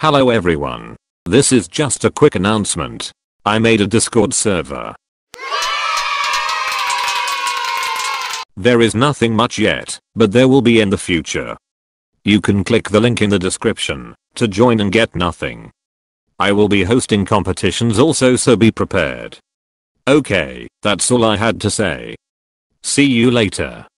Hello everyone. This is just a quick announcement. I made a Discord server. There is nothing much yet, but there will be in the future. You can click the link in the description to join and get nothing. I will be hosting competitions also, so be prepared. Okay, that's all I had to say. See you later.